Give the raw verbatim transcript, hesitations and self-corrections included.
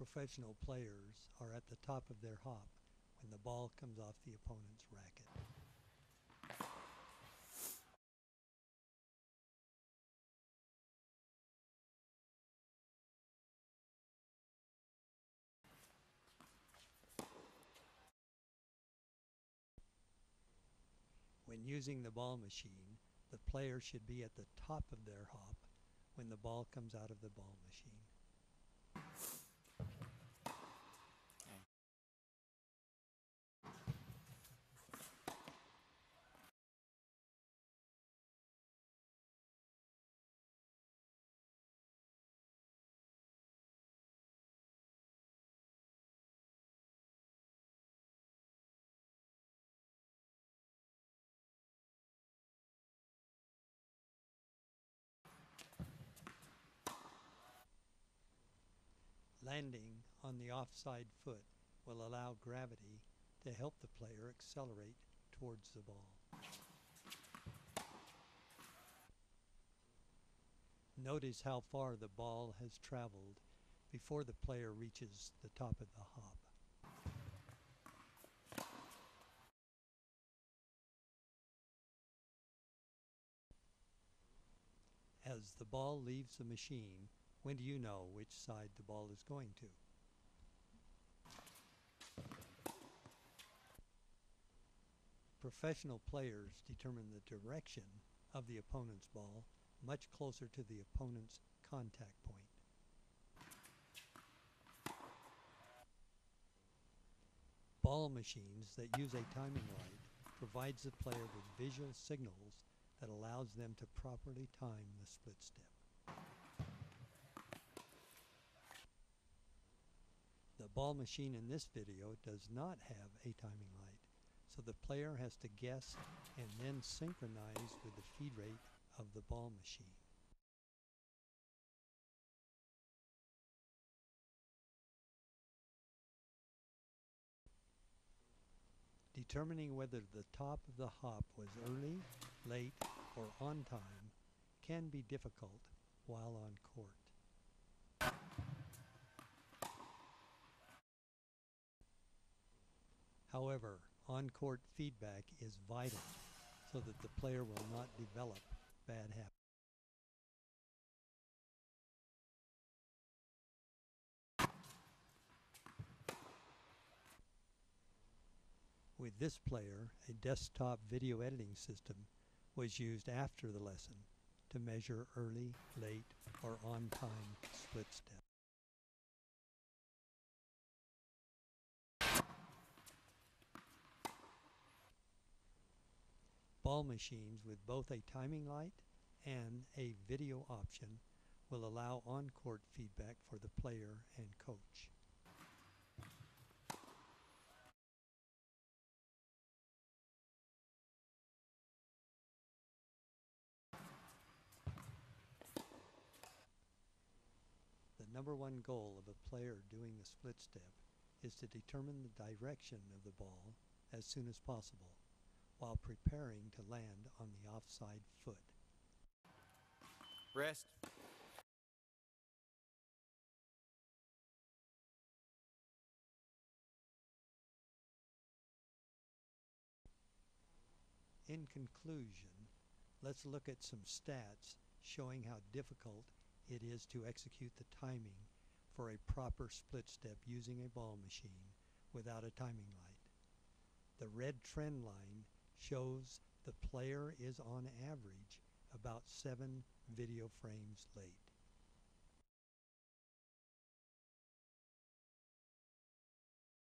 professional players are at the top of their hop when the ball comes off the opponent's racket. When using the ball machine, the player should be at the top of their hop when the ball comes out of the ball machine. Landing on the offside foot will allow gravity to help the player accelerate towards the ball. Notice how far the ball has traveled before the player reaches the top of the hop. As the ball leaves the machine, when do you know which side the ball is going to? Professional players determine the direction of the opponent's ball much closer to the opponent's contact point. Ball machines that use a timing light provides the player with visual signals that allows them to properly time the split step. The ball machine in this video does not have a timing light, so the player has to guess and then synchronize with the feed rate of the ball machine. Determining whether the top of the hop was early, late, or on time can be difficult while on court. However, on-court feedback is vital so that the player will not develop bad habits. With this player, a desktop video editing system was used after the lesson to measure early, late, or on-time split step. Ball machines with both a timing light and a video option will allow on-court feedback for the player and coach. The number one goal of a player doing the split step is to determine the direction of the ball as soon as possible, while preparing to land on the offside foot. Rest. In conclusion, let's look at some stats showing how difficult it is to execute the timing for a proper split step using a ball machine without a timing light. The red trend line shows the player is on average about seven video frames late.